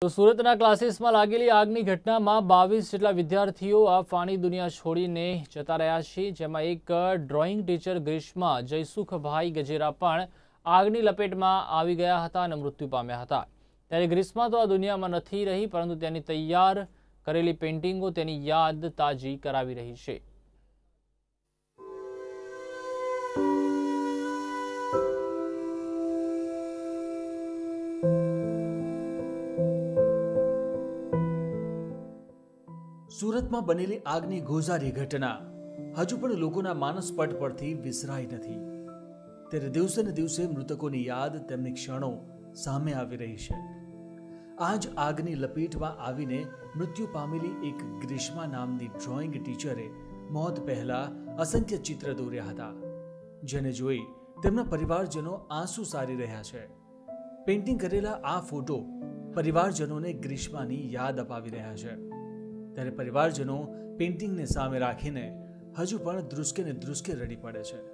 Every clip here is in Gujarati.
તો સુરતના ક્લાસીસમાં લાગેલી આગની ઘટનામાં 22 જેટલા વિદ્યાર્થીઓ આ ફાની દુનિયા છોડીને જતા રહ્યા છે, જેમાં એક ડ્રોઈંગ ટીચર ગ્રીષ્મા જયસુખભાઈ ગજેરા પણ આગની લપેટમાં આવી ગયા હતા અને મૃત્યુ પામ્યા હતા। ત્યારે ગ્રીષ્મા તો આ દુનિયામાં નથી રહી, પરંતુ તેની તૈયાર કરેલી પેઇન્ટિંગો તેની યાદ તાજી કરાવી રહી છે। સુરતમાં બનેલી આગની ગોઝારી ઘટના હજુ પણ લોકોના માનસપટ પરથી વિસરાઈ નથી। ત્યારે દિવસે ને દિવસે મૃતકોની યાદ તેમની ક્ષણો સામે આવી રહી છે। આ જ આગની લપેટમાં આવીને મૃત્યુ પામેલી એક ગ્રીષ્મા નામની ડ્રોઈંગ ટીચરે મોત પહેલા અસંખ્ય ચિત્ર દોર્યા હતા, જેને જોઈ તેમના પરિવારજનો આંસુ સારી રહ્યા છે। પેઇન્ટિંગ કરેલા આ ફોટો પરિવારજનોને ગ્રીષ્માની યાદ અપાવી રહ્યા છે। ત્યારે પરિવારજનો પેઇન્ટિંગને સામે રાખીને હજુ પણ ધ્રુસકે ને ધ્રુસકે રડી પડે છે।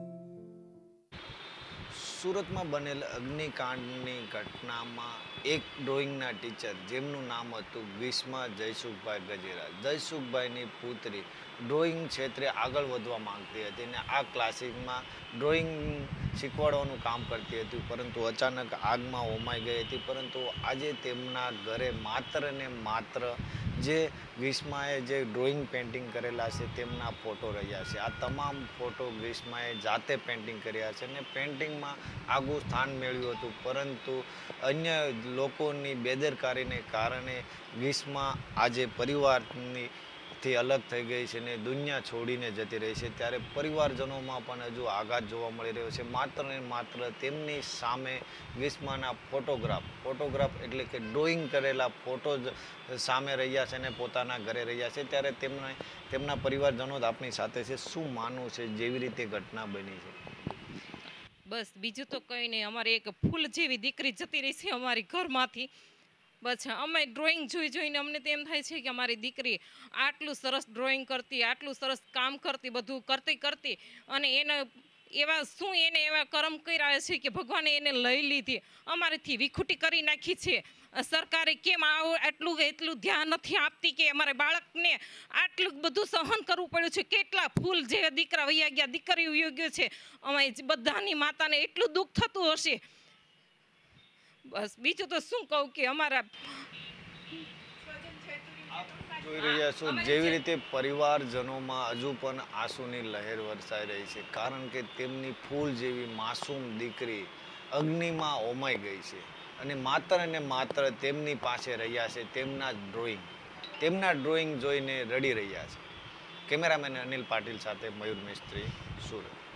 સુરતમાં બનેલ અગ્નિકાંડની ઘટનામાં એક ડ્રોઈંગના ટીચર જેમનું નામ હતું ગ્રીષ્મા જયસુખભાઈ ગજેરા, જયસુખભાઈની પુત્રી ડ્રોઈંગ ક્ષેત્રે આગળ વધવા માંગતી હતી અને આ ક્લાસિકમાં ડ્રોઈંગ શીખવાડવાનું કામ કરતી હતી, પરંતુ અચાનક આગમાં હોમાઈ ગઈ હતી। પરંતુ આજે તેમના ઘરે માત્ર ને માત્ર જે ગ્રીષ્માએ જે ડ્રોઈંગ પેઇન્ટિંગ કરેલા છે તેમના ફોટો રહ્યા છે। આ તમામ ફોટો ગ્રીષ્માએ જાતે પેઇન્ટિંગ કર્યા છે અને પેઇન્ટિંગમાં આગવું સ્થાન મેળવ્યું હતું, પરંતુ અન્ય લોકોની બેદરકારીને કારણે ગ્રીષ્મા આજે પરિવારથી અલગ થઈ ગઈ છે અને દુનિયા છોડીને જતી રહી છે। ત્યારે પરિવારજનોમાં પણ હજુ આઘાત જોવા મળી રહ્યો છે। માત્ર ને માત્ર તેમની સામે ગ્રીષ્માના ફોટોગ્રાફ એટલે કે ડ્રોઈંગ કરેલા ફોટો જ સામે રહ્યા છે અને પોતાના ઘરે રહ્યા છે। ત્યારે તેમના પરિવારજનો આપણી સાથે છે। શું માનવું છે જેવી રીતે ઘટના બની છે? બસ બીજું તો કંઈ નહીં, અમારી એક ફૂલ જેવી દીકરી જતી રહી છે અમારી ઘરમાંથી। બસ અમે ડ્રોઈંગ જોઈને અમને તો એમ થાય છે કે અમારી દીકરી આટલું સરસ ડ્રોઈંગ કરતી, આટલું સરસ કામ કરતી, બધું કરતી અને એને એવા કર્મ કર્યા છે કે ભગવાને એને લઈ લીધી, અમારેથી વિખૂટી કરી નાખી છે। સરકારે કેમ એટલું ધ્યાન નથી આપતી કે અમારે બાળકને આટલું બધું સહન કરવું પડ્યું છે। કેટલા ફૂલ જે દીકરા વૈયા ગયા, દીકરીઓ વૈયા ગયો છે, અમે બધાની માતાને એટલું દુઃખ થતું હશે। બસ બીજું તો શું કહું કે અમારા જોઈ રહ્યા છો જેવી રીતે પરિવારજનોમાં હજુ પણ આંસુની લહેર વરસાઈ રહી છે, કારણ કે તેમની ફૂલ જેવી માસૂમ દીકરી અગ્નિમાં હોમાઈ ગઈ છે અને માત્ર તેમની પાસે રહ્યા છે તેમના ડ્રોઈંગ જોઈને રડી રહ્યા છે। કેમેરામેન અનિલ પાટીલ સાથે મયુર મિસ્ત્રી, સુરત।